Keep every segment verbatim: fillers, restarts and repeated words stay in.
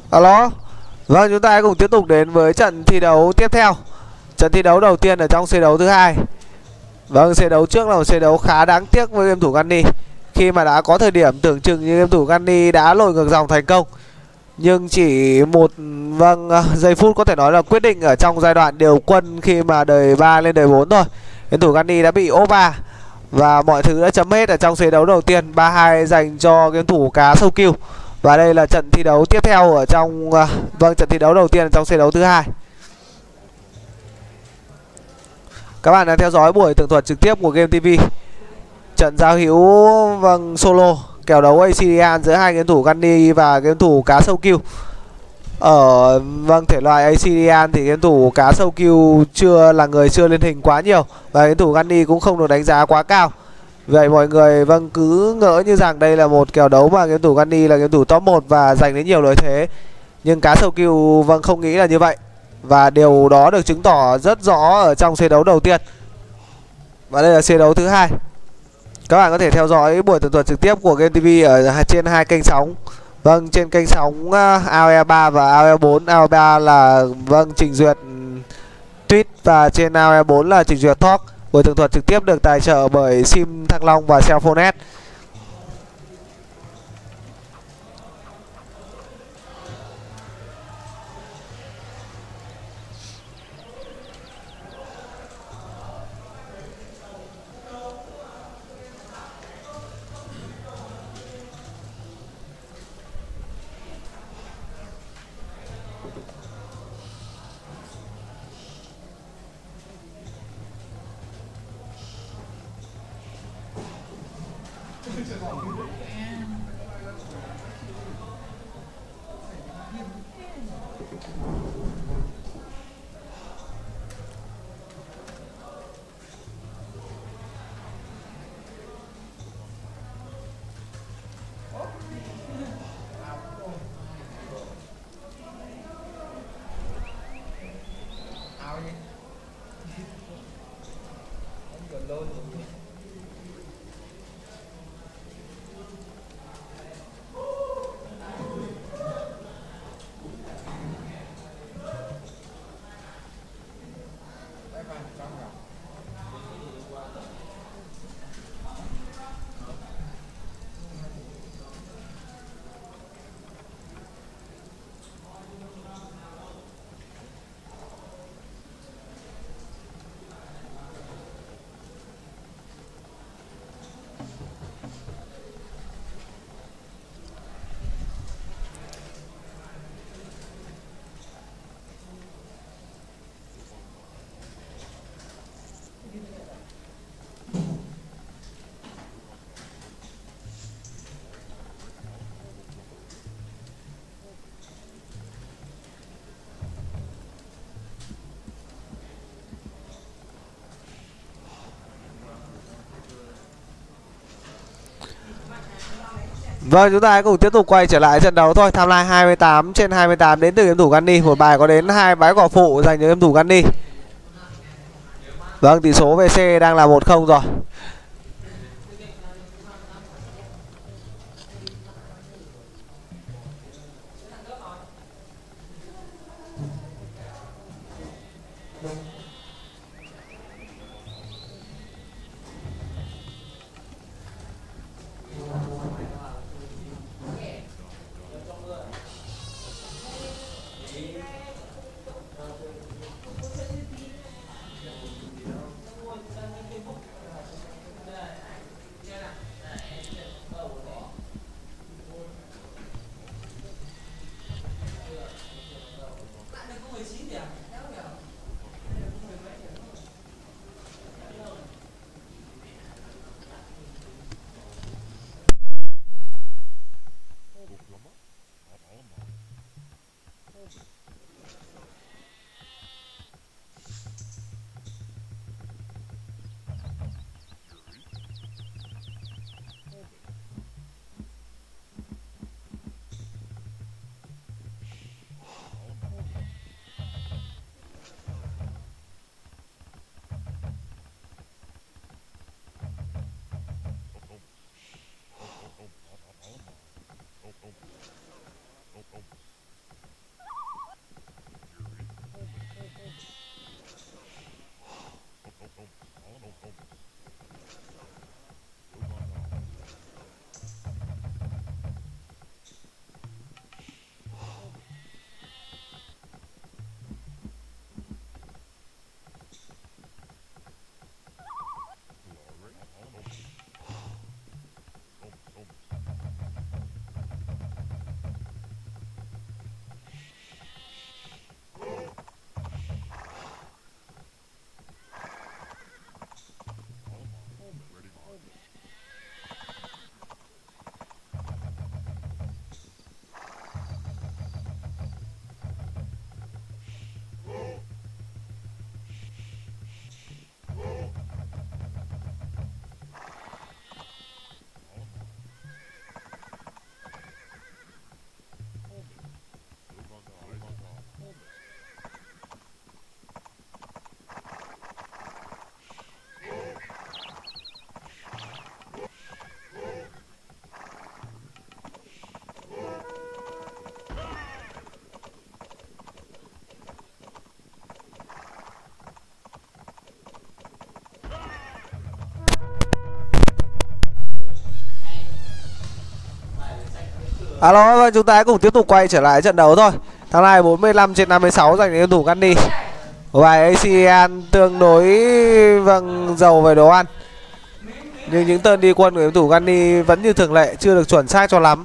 Alo. Vâng, chúng ta hãy cùng tiếp tục đến với trận thi đấu tiếp theo. Trận thi đấu đầu tiên ở trong xe đấu thứ hai. Vâng, xe đấu trước là một xe đấu khá đáng tiếc với game thủ Gunny, khi mà đã có thời điểm tưởng chừng như game thủ Gunny đã lội ngược dòng thành công, nhưng chỉ một vâng giây phút có thể nói là quyết định ở trong giai đoạn điều quân khi mà đời ba lên đời bốn thôi. Game thủ Gunny đã bị ốp ba và mọi thứ đã chấm hết ở trong xe đấu đầu tiên, ba hai dành cho game thủ cá sâu kiêu. Và đây là trận thi đấu tiếp theo ở trong vâng trận thi đấu đầu tiên ở trong xe đấu thứ hai. Các bạn đang theo dõi buổi tường thuật trực tiếp của Game ti vi. Trận giao hữu vâng solo kèo đấu a xê đê en giữa hai game thủ Gunny và game thủ cá sâu kiêu. Ở vâng thể loại a xê đê en thì game thủ cá sâu kiêu chưa là người chưa lên hình quá nhiều và game thủ Gunny cũng không được đánh giá quá cao. Vậy mọi người vâng cứ ngỡ như rằng đây là một kèo đấu mà game thủ Gunny là game thủ top một và giành đến nhiều lợi thế. Nhưng cá sâu kiêu vâng không nghĩ là như vậy. Và điều đó được chứng tỏ rất rõ ở trong xe đấu đầu tiên. Và đây là xe đấu thứ hai. Các bạn có thể theo dõi buổi tường thuật trực tiếp của Game ti vi ở trên hai kênh sóng. Vâng, trên kênh sóng a o e ba và a o e bốn. a o e ba là vâng trình duyệt tweet và trên a o e bốn là trình duyệt talk. Buổi tường thuật trực tiếp được tài trợ bởi Sim Thăng Long và Cellphone S. Vâng, chúng ta hãy cùng tiếp tục quay trở lại trận đấu thôi. Timeline hai mươi tám trên hai mươi tám đến từ game thủ Gunny. Một bài có đến hai bãi cỏ phụ dành cho game thủ Gunny. Vâng, tỷ số vê xê đang là một không rồi. Alo, vâng, chúng ta hãy cùng tiếp tục quay trở lại trận đấu thôi. Thắng này bốn mươi lăm trên năm mươi sáu dành cho game thủ Gunny. Bài a xê an tương đối vâng giàu về đồ ăn, nhưng những tên đi quân của game thủ Gunny vẫn như thường lệ chưa được chuẩn xác cho lắm.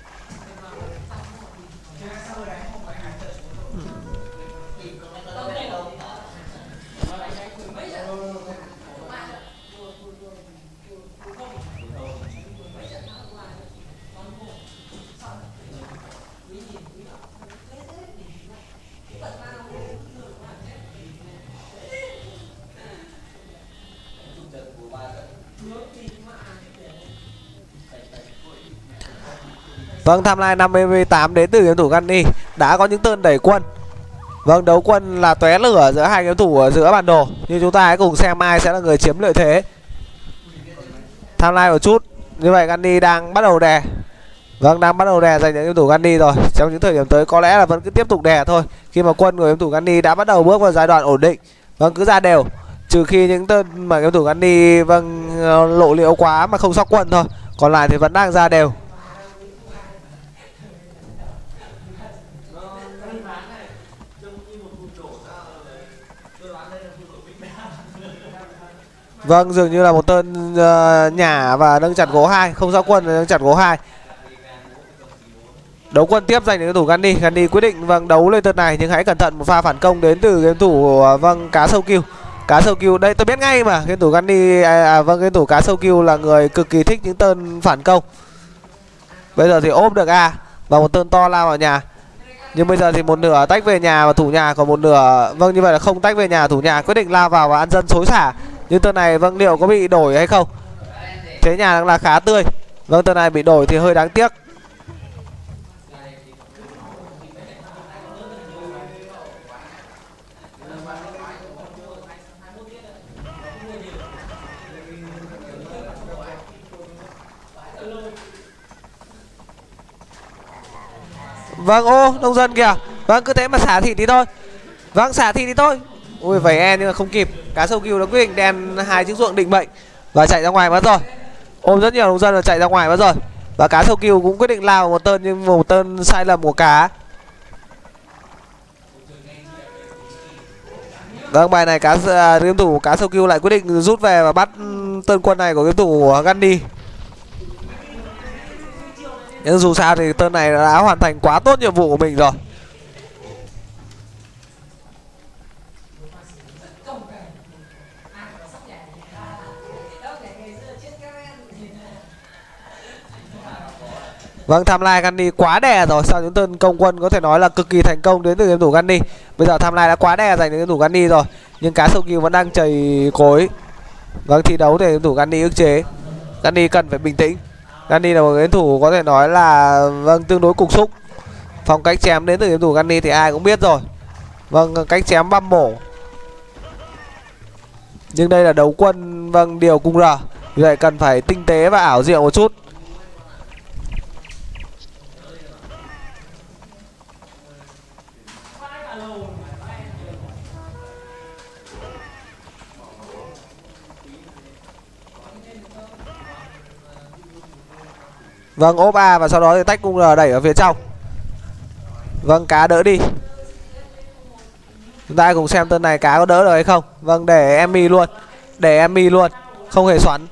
Vâng, timeline năm mươi tám đến từ game thủ Gunny đã có những tên đẩy quân. Vâng, đấu quân là tóe lửa giữa hai game thủ ở giữa bản đồ, nhưng chúng ta hãy cùng xem ai sẽ là người chiếm lợi thế. Timeline một chút. Như vậy Gunny đang bắt đầu đè. Vâng, đang bắt đầu đè dành cho game thủ Gunny rồi. Trong những thời điểm tới có lẽ là vẫn cứ tiếp tục đè thôi, khi mà quân của game thủ Gunny đã bắt đầu bước vào giai đoạn ổn định. Vâng, cứ ra đều, trừ khi những tên mà game thủ Gunny vâng lộ liễu quá mà không sóc quân thôi, còn lại thì vẫn đang ra đều. Vâng, dường như là một tên uh, nhả và nâng chặt gỗ hai, không sóc quân nâng chặt gỗ hai. Đấu quân tiếp dành cho game thủ Gunny. Gunny quyết định vâng đấu lên tên này, nhưng hãy cẩn thận một pha phản công đến từ game thủ uh, vâng cá sâu kill. Cá sâu kill đây tôi biết ngay mà, game thủ Gunny à, à, vâng game thủ cá sâu kill là người cực kỳ thích những tên phản công. Bây giờ thì ốp được A và một tên to lao vào nhà. Nhưng bây giờ thì một nửa tách về nhà và thủ nhà, còn một nửa vâng như vậy là không tách về nhà, thủ nhà quyết định lao vào và ăn dân xối xả. Nhưng tên này vâng liệu có bị đổi hay không? Thế nhà đang là khá tươi. Vâng, tên này bị đổi thì hơi đáng tiếc. Vâng, ô nông dân kìa. Vâng, cứ thế mà xả thịt đi thôi. Vâng, xả thịt đi thôi. Ui vẩy en nhưng mà không kịp. Cá sâu kill đã quyết định đen hai chiếc ruộng định mệnh và chạy ra ngoài mất rồi. Ôm rất nhiều nông dân và chạy ra ngoài mất rồi. Và cá sâu kill cũng quyết định lao một tên, nhưng một tên sai lầm của cá. Vâng, bài này cá game thủ cá sâu kill lại quyết định rút về và bắt tên quân này của game thủ Gunny. Nhưng dù sao thì tên này đã hoàn thành quá tốt nhiệm vụ của mình rồi. Vâng, timeline Gunny quá đè rồi. Sau những tên công quân có thể nói là cực kỳ thành công đến từ game thủ Gunny. Bây giờ timeline đã quá đè dành cho game thủ Gunny rồi, nhưng cá sâu kill vẫn đang chầy cối. Vâng, thi đấu để game thủ Gunny ức chế. Gunny cần phải bình tĩnh. Gunny là một game thủ có thể nói là vâng tương đối cục xúc. Phong cách chém đến từ game thủ Gunny thì ai cũng biết rồi. Vâng, cách chém băm mổ. Nhưng đây là đấu quân vâng điều cung R, vì vậy cần phải tinh tế và ảo diệu một chút. Vâng, ốp A và sau đó thì tách cung R đẩy ở phía trong. Vâng, cá đỡ đi. Chúng ta cùng xem tên này cá có đỡ được hay không. Vâng, để Emmy luôn. Để Emmy luôn, không hề xoắn.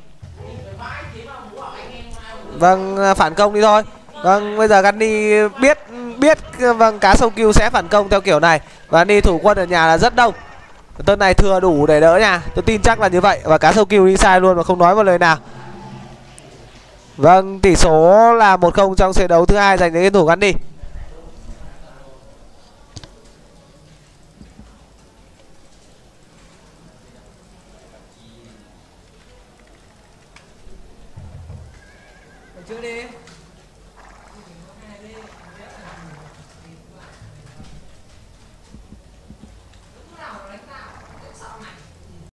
Vâng, phản công đi thôi. Vâng, bây giờ Gunny biết biết vâng cá sâu kill sẽ phản công theo kiểu này. Và Gunny thủ quân ở nhà là rất đông. Tên này thừa đủ để đỡ nhà, tôi tin chắc là như vậy. Và cá sâu kill đi sai luôn mà không nói một lời nào. Vâng, tỷ số là một không trong trận đấu thứ hai dành cho game thủ Gunny. Chưa đi.